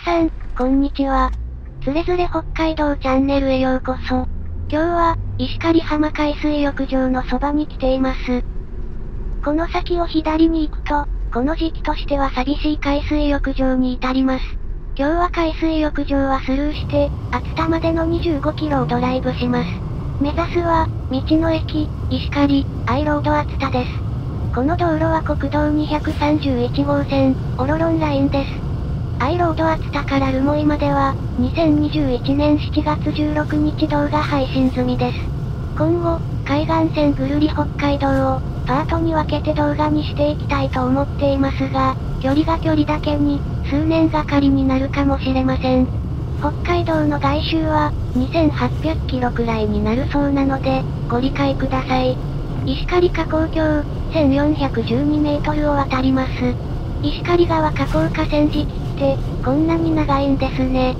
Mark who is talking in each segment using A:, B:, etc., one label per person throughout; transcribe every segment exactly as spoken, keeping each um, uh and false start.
A: さん、こんにちは。つれづれ北海道チャンネルへようこそ。今日は、石狩浜海水浴場のそばに来ています。この先を左に行くと、この時期としては寂しい海水浴場に至ります。今日は海水浴場はスルーして、熱田までのにじゅうごキロをドライブします。目指すは、道の駅、石狩、アイロード熱田です。この道路は国道にひゃくさんじゅういちごうせん、オロロンラインです。アイロード熱田から留萌までは、にせんにじゅういちねんしちがつじゅうろくにち動画配信済みです。今後、海岸線ぐるり北海道を、パートに分けて動画にしていきたいと思っていますが、距離が距離だけに、数年がかりになるかもしれません。北海道の外周は、にせんはっぴゃくキロくらいになるそうなので、ご理解ください。石狩河口橋、せんよんひゃくじゅうにメートルを渡ります。石狩川河口河川敷って、こんなに長いんですね。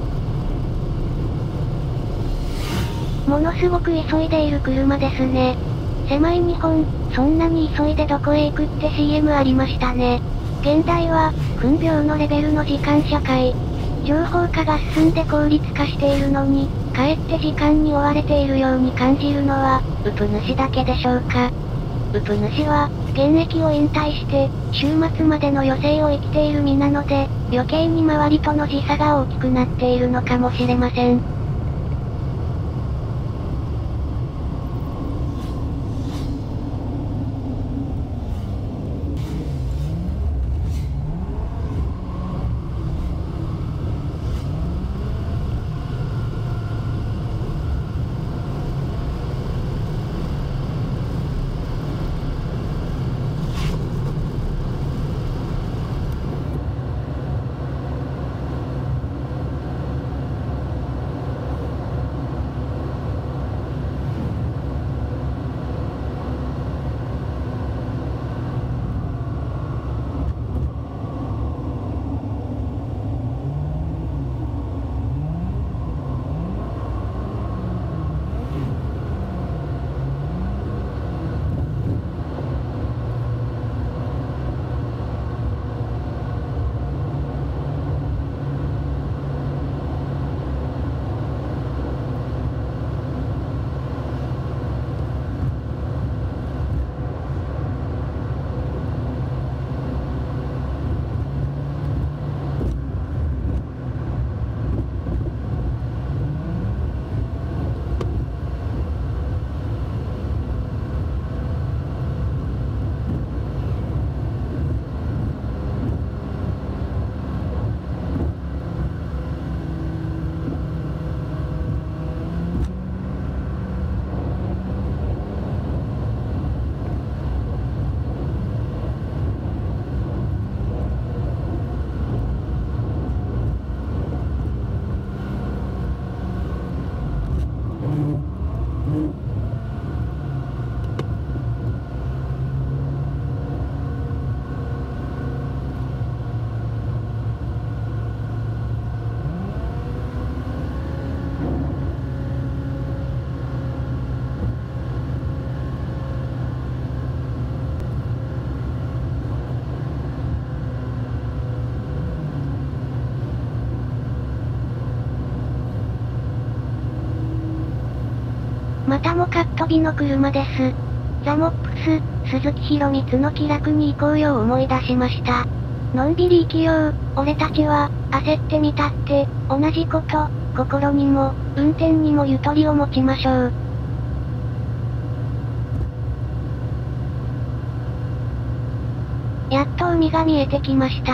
A: ものすごく急いでいる車ですね。狭い日本、そんなに急いでどこへ行くって シーエム ありましたね。現代は、分秒のレベルの時間社会。情報化が進んで効率化しているのに、かえって時間に追われているように感じるのは、ウプ主だけでしょうか。ウプ主は、現役を引退して、週末までの余生を生きている身なので、余計に周りとの時差が大きくなっているのかもしれません。またもかっ飛びの車です。ザ・モップス、鈴木博光の気楽に行こうよを思い出しました。のんびり生きよう、俺たちは、焦ってみたって、同じこと、心にも、運転にもゆとりを持ちましょう。やっと海が見えてきました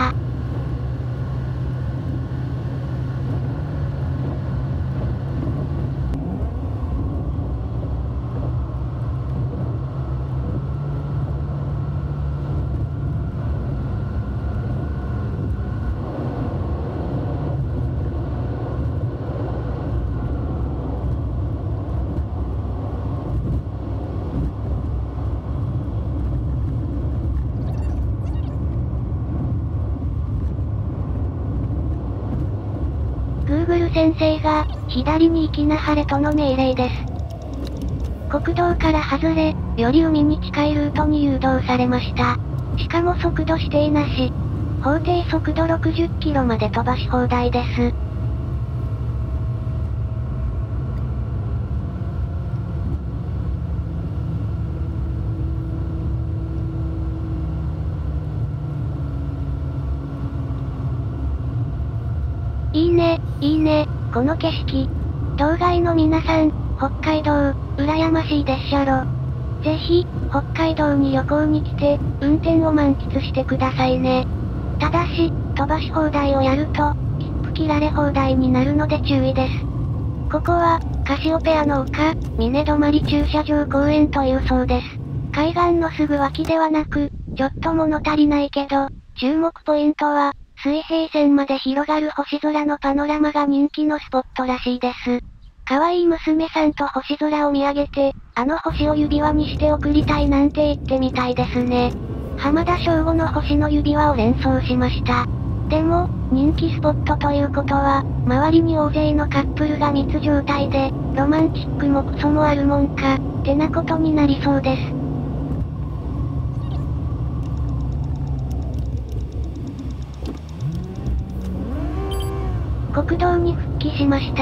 A: 。Google 先生が、左に行きなはれとの命令です。国道から外れ、より海に近いルートに誘導されました。しかも速度指定なし。 法定速度ろくじゅっキロまで飛ばし放題です。いいね、いいね、この景色。道外の皆さん、北海道、羨ましいでっしゃろ。ぜひ、北海道に旅行に来て、運転を満喫してくださいね。ただし、飛ばし放題をやると、切符切られ放題になるので注意です。ここは、カシオペアの丘、峰泊駐車場公園というそうです。海岸のすぐ脇ではなく、ちょっと物足りないけど、注目ポイントは、水平線まで広がる星空のパノラマが人気のスポットらしいです。可愛い娘さんと星空を見上げて、あの星を指輪にして送りたいなんて言ってみたいですね。浜田省吾の星の指輪を連想しました。でも、人気スポットということは、周りに大勢のカップルが密状態で、ロマンチックもクソもあるもんか、ってなことになりそうです。国道に復帰しました。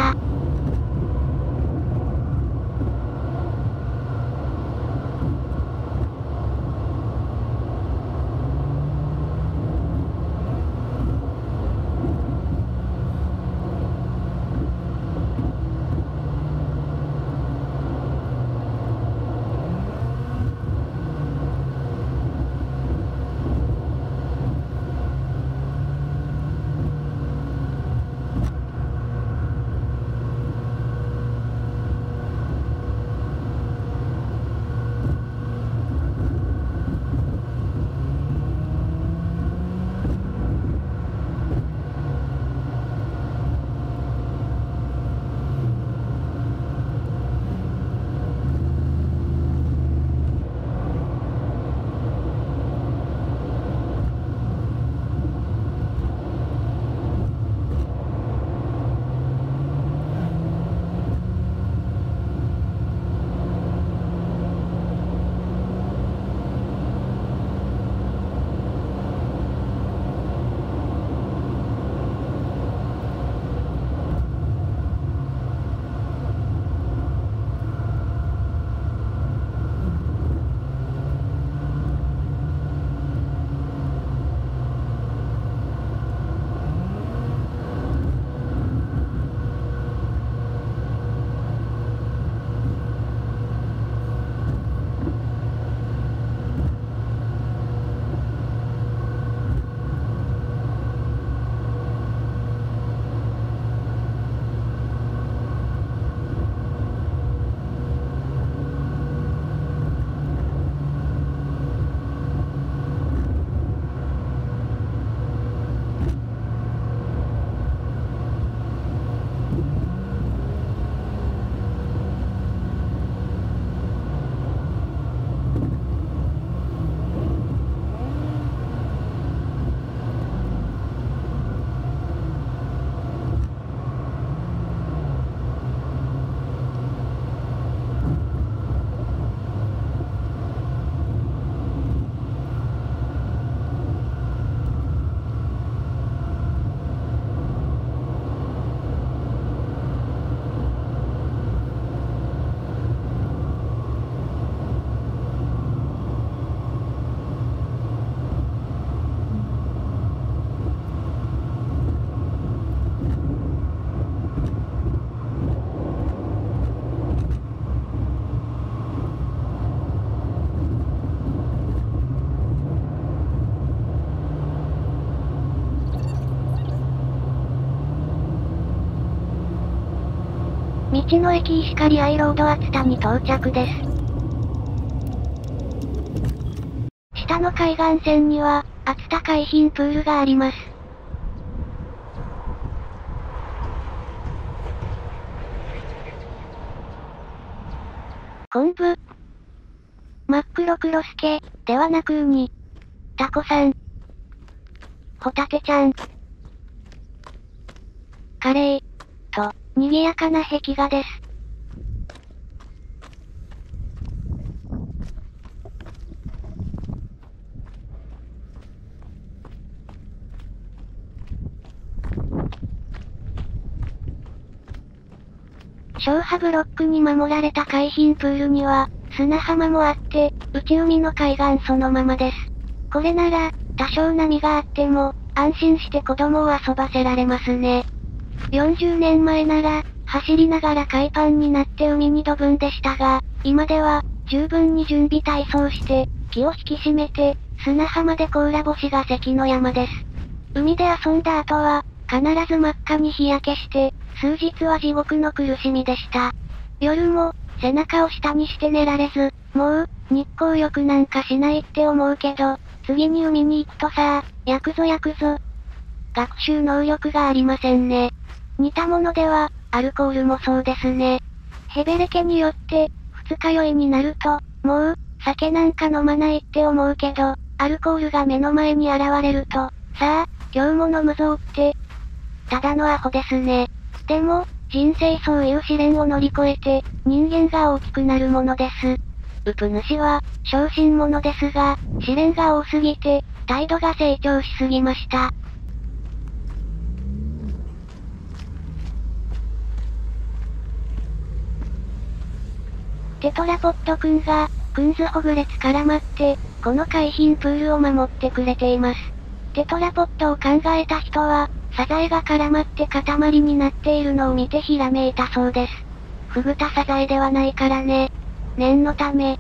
A: 道の駅石狩アイロード熱田に到着です。下の海岸線には、熱田海浜プールがあります。昆布。真っ黒クロスケ、ではなくウニ。タコさん。ホタテちゃん。カレー。と、賑やかな壁画です。 消波ブロックに守られた海浜プールには、砂浜もあって、内海の海岸そのままです。これなら、多少波があっても、安心して子供を遊ばせられますね。よんじゅうねんまえなら、走りながら海パンになって海にドブンでしたが、今では、十分に準備体操して、気を引き締めて、砂浜で甲羅干しが関の山です。海で遊んだ後は、必ず真っ赤に日焼けして、数日は地獄の苦しみでした。夜も、背中を下にして寝られず、もう、日光浴なんかしないって思うけど、次に海に行くとさ、焼くぞ焼くぞ。学習能力がありませんね。似たものでは、アルコールもそうですね。ヘベレケによって、二日酔いになると、もう、酒なんか飲まないって思うけど、アルコールが目の前に現れると、さあ、今日も飲むぞって。ただのアホですね。でも、人生そういう試練を乗り越えて、人間が大きくなるものです。ウプ主は、小心者ですが、試練が多すぎて、態度が成長しすぎました。テトラポットくんが、クンズホグレツ絡まって、この海浜プールを守ってくれています。テトラポットを考えた人は、サザエが絡まって塊になっているのを見てひらめいたそうです。フグタサザエではないからね。念のため。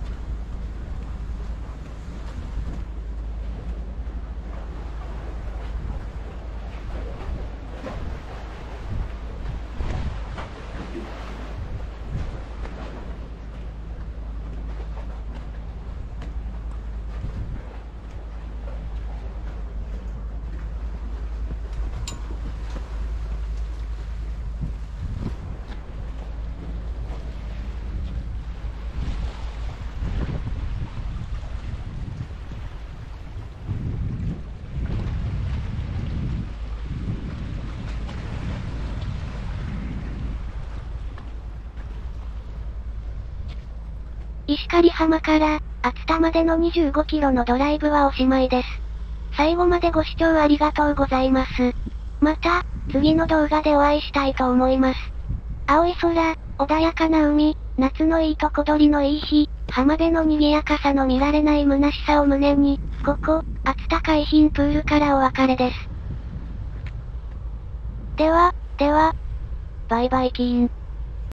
A: 石狩浜から、熱田までのにじゅうごキロのドライブはおしまいです。最後までご視聴ありがとうございます。また、次の動画でお会いしたいと思います。青い空、穏やかな海、夏のいいとこ取りのいい日、浜辺の賑やかさの見られない虚しさを胸に、ここ、熱田海浜プールからお別れです。では、では、バイバイキーン。